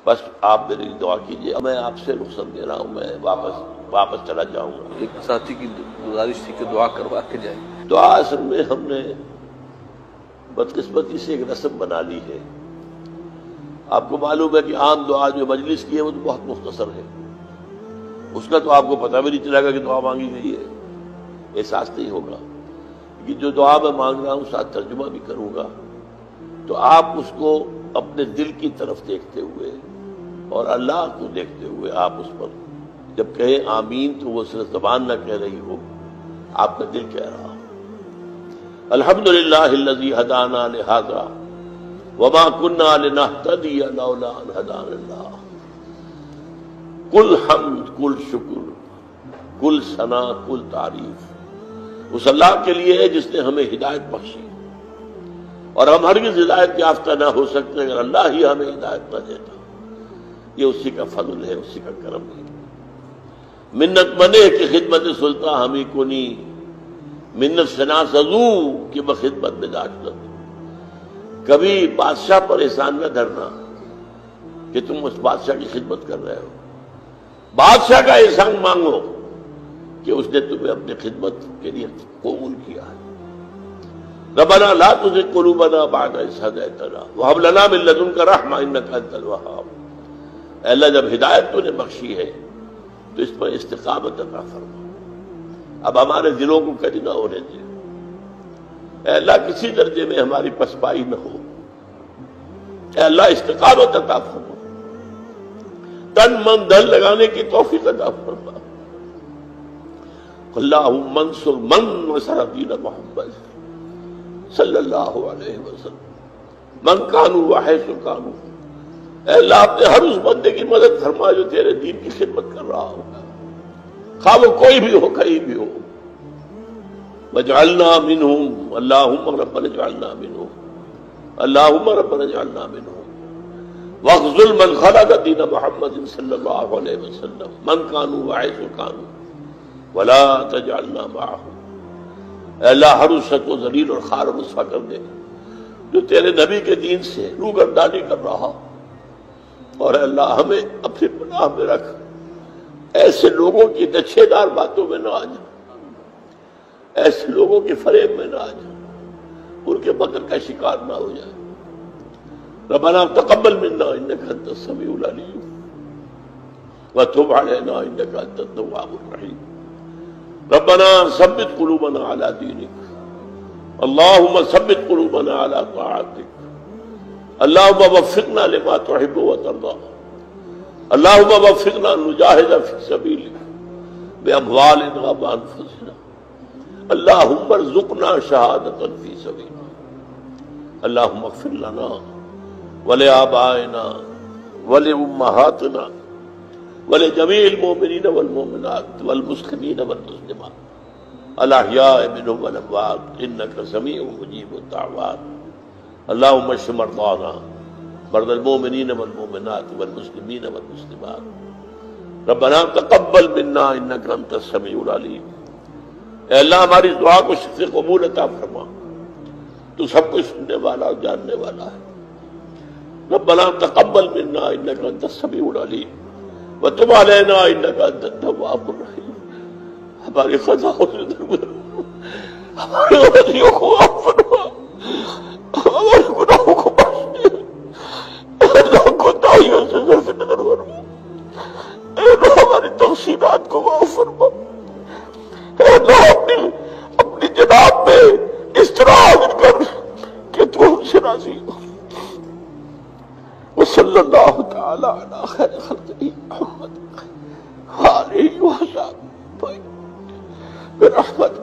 بس آپ میری دعا کیجیے، میں آپ سے رخصت دے رہا ہوں، میں واپس چلا جاؤں گا۔ ایک ساتھی کی گزارش تھی کہ دعا کروا کے جائیں۔ دعا اصل میں ہم نے بدقسمتی سے ایک رسم بنا لی ہے۔ آپ کو معلوم ہے کہ عام دعا جو مجلس کی ہے وہ تو بہت مختصر ہے، اس کا تو آپ کو پتہ بھی نہیں چلے گا کہ دعا مانگی گئی ہے، احساس نہیں ہوگا کہ جو دعا میں مانگ رہا ہوں ساتھ ترجمہ بھی کروں گا، تو آپ اس کو اپنے دل کی طرف دیکھتے ہوئے اور اللہ کو دیکھتے ہوئے آپ اس پر جب کہیں آمین تو وہ صرف زبان نہ کہہ رہی ہو، آپ کا دل کہہ رہا ہو۔ الحمدللہ الذی ہدانا لہذا وما كنا لنہتدی لولا ان ہدانا اللہ۔ کل حمد، کل شکر، کل ثنا، کل تعریف اس اللہ کے لیے ہے جس نے ہمیں ہدایت بخشی، اور ہم ہرگز ہدایت یافتہ نہ ہو سکتے اگر اللہ ہی ہمیں ہدایت نہ دیتا۔ یہ اسی کا فضل ہے، اسی کا کرم ہے۔ منت منے کی خدمت سلطان ہمیں کنی، منت سنا سزو کہ بخدمت میں داشت۔ کبھی بادشاہ پر احسان نہ دھرنا کہ تم اس بادشاہ کی خدمت کر رہے ہو، بادشاہ کا احسان مانگو کہ اس نے تمہیں اپنی خدمت کے لیے قبول کیا ہے۔ ربنا لا تزغ قلوبنا بعد إذ هديتنا وهب لنا من لدنك رحمة إنك أنت الوهاب۔ اے اللہ، جب ہدایت تو نے بخشی ہے تو اس پر استقامت عطا فرما، اب ہمارے دلوں کو کدی نہ ہونے دے۔ اے اللہ، کسی درجے میں ہماری پسپائی نہ ہو۔ اے اللہ، استقامت عطا فرما، تن من دل لگانے کی توفیق عطا فرما۔ اللہم انصر من نصر دین محمد صلی اللہ علیہ وسلم من کانوا وحیث کانوا۔ اے اللہ، اپنے ہر اس بندے کی مدد فرما جو تیرے دین کی خدمت کر رہا ہو، خواہ وہ کوئی بھی ہو، کہیں بھی ہو۔ وجعلنا منہم، اللہم ربنا اجعلنا منہم، اللہم ربنا اجعلنا منہم۔ واخذل من خلق دین محمد صلی اللہ علیہ وسلم من کانوا وحیث کانوا ولا تجعلنا معهم۔ اے اللہ، ہر اس شخص کو ذلیل اور خوار و رسوا کر دے جو تیرے نبی کے دین سے روگردانی کر رہا، اور اے اللہ ہمیں اپنی پناہ میں رکھ، ایسے لوگوں کی نچھے دار باتوں میں نہ آ جا، ایسے لوگوں کے فریب میں نہ آ جا، ان کے مکر کا شکار نہ ہو جائے۔ ربنا تقبل منا انک انت السمیع العلیم وتب علینا انک انت التواب الرحیم۔ ربنا ثبت قلوبنا على دینک، اللہم ثبت قلوبنا على طاعتک، اللہم وفقنا لما تحب وترضى، اللہم وفقنا نجاہد فی سبیلک باموالنا وانفسنا، اللہم ارزقنا شہادۃ فی سبیلک، اللہم اغفر لنا ولآبائنا ولأمہاتنا ولجمیع المؤمنین والمؤمنات والمسلمین والمسلمات الاحیاء منهم والاموات انک سمیع مجیب الدعوات۔ اللہم اشف مرضانا، مرضى المؤمنین والمؤمنات والمسلمین والمسلمات، ربنا تقبل منا انک انت السمیع العلیم۔ اے اللہ، ہماری دعا کو شکر قبول عطا فرما، تو سب کچھ سننے والا اور جاننے والا ہے۔ ربنا تقبل منا انک انت السمیع العلیم وتب علینا انک انت التواب الرحیم۔ ہماری خطاؤں سے درگزر، ہماری غلطیوں کو معاف فرما، ہمارے گناہوں کو بخش دے، اے اللہ کوتاہیوں سے صرف نظر فرما، اے اللہ ہماری تقصیرات کو معاف فرما، اے اللہ اپنی جناب میں اس طرح حاضر کر کہ تو ہم سے راضی ہو۔ وصلی اللہ تعالی علی خیر خلقہ محمد وآلہ وصحبہ برحمتہ